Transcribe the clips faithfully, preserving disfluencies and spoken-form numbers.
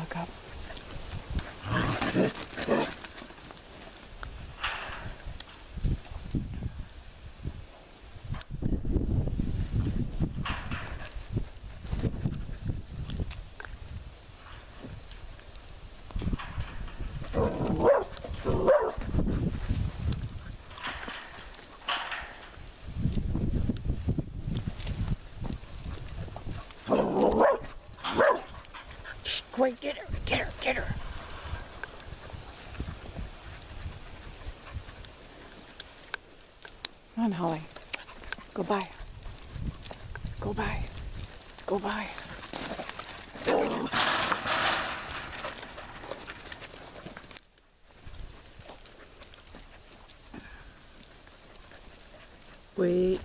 look up. Wait, get her, get her, get her. Come on, Holly. Go by. Go by. Go by. Wait.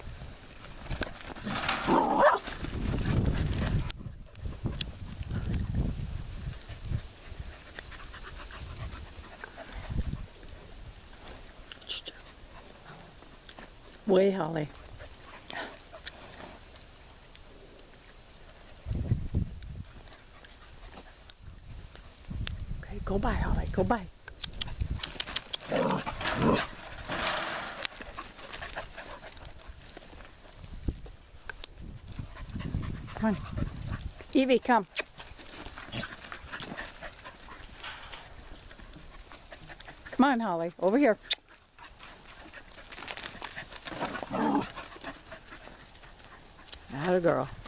Wait, Holly. Okay, go by, Holly. Go by. Come on. Evie, come. Come on, Holly. Over here. Atta girl.